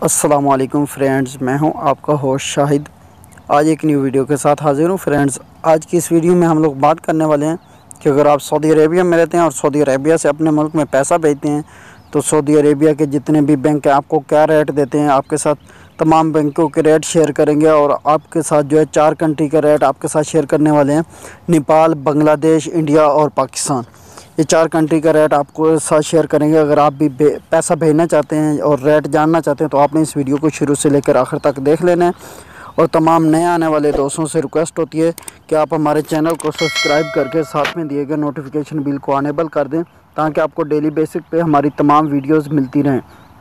अस्सलामुअलैकुम फ्रेंड्स, मैं हूं आपका होस्ट शाहिद। आज एक न्यू वीडियो के साथ हाजिर हूं फ्रेंड्स। आज की इस वीडियो में हम लोग बात करने वाले हैं कि अगर आप सऊदी अरेबिया में रहते हैं और सऊदी अरेबिया से अपने मुल्क में पैसा भेजते हैं तो सऊदी अरेबिया के जितने भी बैंक हैं आपको क्या रेट देते हैं। आपके साथ तमाम बैंकों के रेट शेयर करेंगे और आपके साथ जो है 4 कंट्री का रेट आपके साथ शेयर करने वाले हैं। नेपाल, बांग्लादेश, इंडिया और पाकिस्तान, ये 4 कंट्री का रेट आपको साथ शेयर करेंगे। अगर आप भी पैसा भेजना चाहते हैं और रेट जानना चाहते हैं तो आपने इस वीडियो को शुरू से लेकर आखिर तक देख लेना है। और तमाम नए आने वाले दोस्तों से रिक्वेस्ट होती है कि आप हमारे चैनल को सब्सक्राइब करके साथ में दिए गए नोटिफिकेशन बिल को अनेबल कर दें ताकि आपको डेली बेसिक पे हमारी तमाम वीडियोज़ मिलती रहें।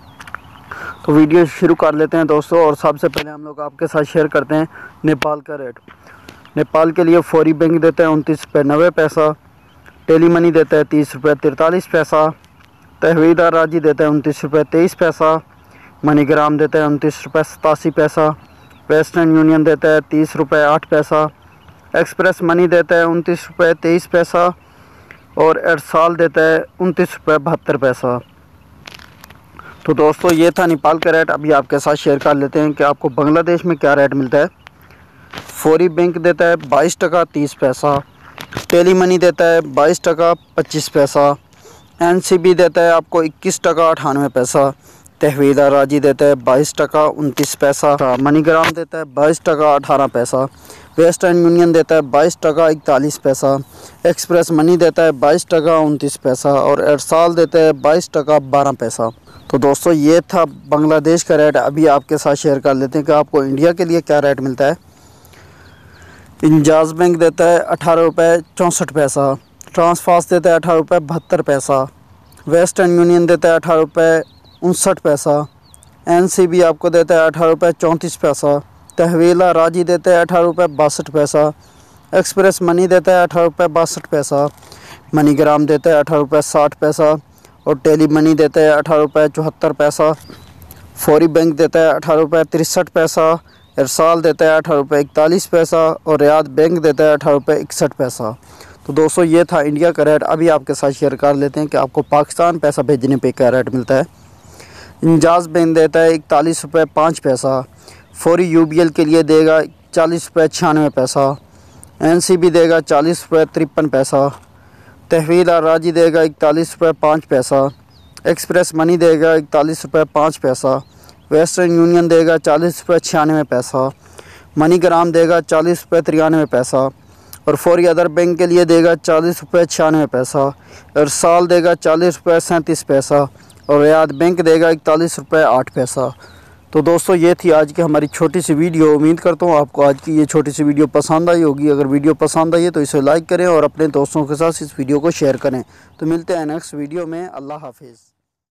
तो वीडियो शुरू कर लेते हैं दोस्तों। और सबसे पहले हम लोग आपके साथ शेयर करते हैं नेपाल का रेट। नेपाल के लिए फौरी बैंक देता है 29 रुपये 90 पैसा, टेली मनी देता है 30 रुपये 43 पैसा, तहवीलदार राजी देता है 29 रुपये 23 पैसा, मनीग्राम देता है 29 रुपये 87 पैसा, वेस्टर्न यूनियन देता है 30 रुपये 8 पैसा, एक्सप्रेस मनी देता है 29 रुपये 23 पैसा और एरसाल देता है 29 रुपये 72 पैसा। तो दोस्तों ये था नेपाल का रेट। अभी आपके साथ शेयर कर लेते हैं कि आपको बांग्लादेश में क्या रेट मिलता है। फौरी बैंक देता है 22 टका 30 पैसा, टेली मनी देता है 22 टका 25 पैसा, NCB देता है आपको 21 टका 98 पैसा, तहवीलदार राजी देता है 22 टका 29 पैसा, मनीग्राम देता है 22 टका 18 पैसा, वेस्टर्न यूनियन देता है 22 टका 41 पैसा, एक्सप्रेस मनी देता है 22 टका 29 पैसा और एरसाल देता है 22 टका 12 पैसा। तो दोस्तों ये था बांग्लादेश का रेट। अभी आपके साथ शेयर कर लेते हैं कि आपको इंडिया के लिए क्या रेट मिलता है। इंजाज बैंक देता है 18 रुपये 64 पैसा, ट्रांसफास्ट देता है 18 रुपये 72 पैसा, वेस्टर्न यूनियन देता है 18 रुपये 59 पैसा, NCB आपको देता है 18 रुपये 34 पैसा, तहवीला राजी देता है 18 रुपये 62 पैसा, एक्सप्रेस मनी देता है 18 रुपये 62 पैसा, मनीग्राम देता है 18 रुपये 60 पैसा और टेली मनी देता है 18 रुपये 74 पैसा, फौरी बैंक देता है 18 रुपये 63 पैसा, एरसाल देता है 18 रुपये 41 पैसा और रियाद बैंक देता है 18 रुपये 61 पैसा। तो दोस्तों ये था इंडिया का रेट। अभी आपके साथ शेयर कर लेते हैं कि आपको पाकिस्तान पैसा भेजने पे क्या रेट मिलता है। इंजाज बैंक देता है 41 रुपये 5 पैसा, फौरी UBL के लिए देगा 40 रुपये 96 पैसा, NCB देगा 40 रुपये 53 पैसा, तहवील राजी देगा 41 रुपये 5 पैसा, एक्सप्रेस मनी देगा 41 रुपये 5 पैसा, वेस्टर्न यूनियन देगा 40 रुपये 96 पैसा, मनीग्राम देगा 40 रुपये 93 पैसा और फौरी अदर बैंक के लिए देगा 40 रुपये 96 पैसा, एरसाल देगा 40 रुपये 37 पैसा और रियाद बैंक देगा 41 रुपये 8 पैसा। तो दोस्तों ये थी आज की हमारी छोटी सी वीडियो। उम्मीद करता हूँ आपको आज की ये छोटी सी वीडियो पसंद आई होगी। अगर वीडियो पसंद आई है तो इसे लाइक करें और अपने दोस्तों के साथ इस वीडियो को शेयर करें। तो मिलते हैं नेक्स्ट वीडियो में। अल्लाह हाफिज़।